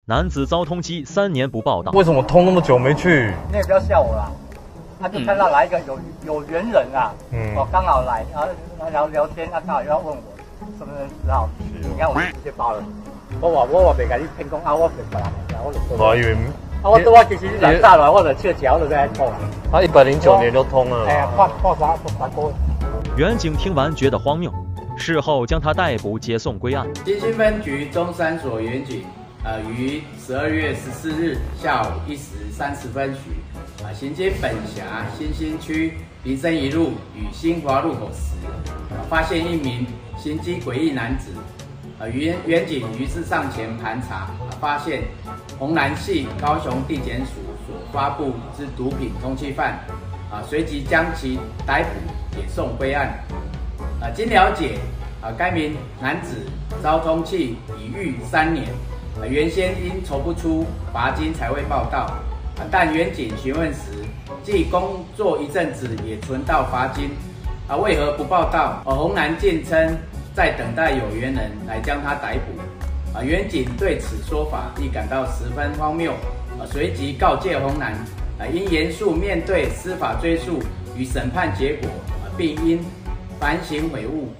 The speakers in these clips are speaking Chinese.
男子遭通缉3年不报道， 为什么通那么久没去？ 你也不要笑我啦。他就看到来一个有缘人啊，我刚好来，然后聊天，他刚好又要问我什么人10号，你看我直接报了。我話未甲你偏講啊，我明白啦，我就我以為我其實兩大來，我就切橋就在講。 他109年就通了。 哎呀，破啥過？ 員警聽完覺得荒謬，事後將他逮捕接送歸案。 新興分局中山所員警，於12月14日下午1時30分許，行經本轄新興區民生一路與新華路口時，發現一名行跡詭異男子。員警於是上前盤查，發現洪南系高雄地檢署所發布之毒品通緝犯，隨即將其逮捕，也送歸案。經了解，該名男子遭通緝已逾3年，原先因籌不出罰金才未報到，但員警詢問時，既工作一陣子也存到罰金，為何不報到？洪南竟稱在等待有緣人來將他逮捕，員警對此說法亦感到十分荒謬，隨即告誡洪南，應嚴肅面對司法追訴與審判結果，並應反省悔悟。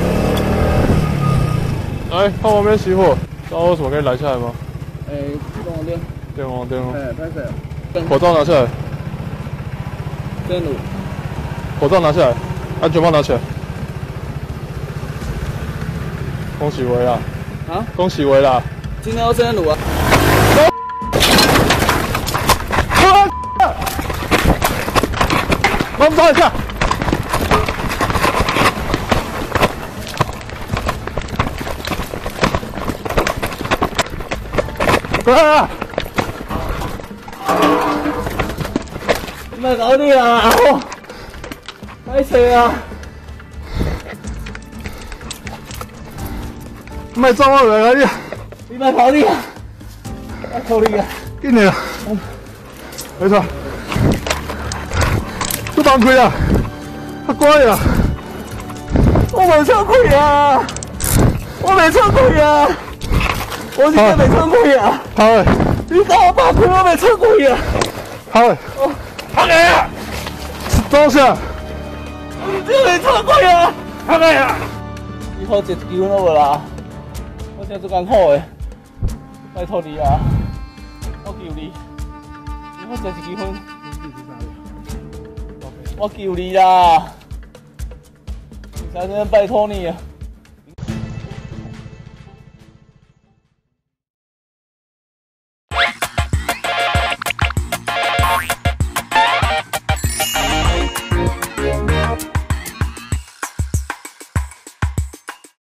來，看旁邊熄火，知道為什麼可以攔下來嗎？ 電王燈。 電王燈哦。 拍攝。 口罩拿下來。 正路。 口罩拿下來，安全帽拿起來。恭喜維啦！ 啊， 恭喜維啦！ 今天要正路啊！ 幫我們找一下。過來啊！ 咪搞啲啊！睇死啊！ 咪裝我嚟嗰啲， 你咪跑啲啊！跑啲啊！ 緊嚟啊！沒錯，都崩潰啊！阿乖啊！ 我未出櫃啊！我未出櫃啊！我而家未出櫃啊！ 跑去！ 你等我崩潰，我未出櫃啊！ 跑去！跑嚟啊！裝下！ 我唔知你出櫃啊！ 跑嚟啊！ 以後就叫我啦！我真係做緊好嘅，拜託你啊！我叫你，以後就結婚，我叫你啦！你才能拜託你啊！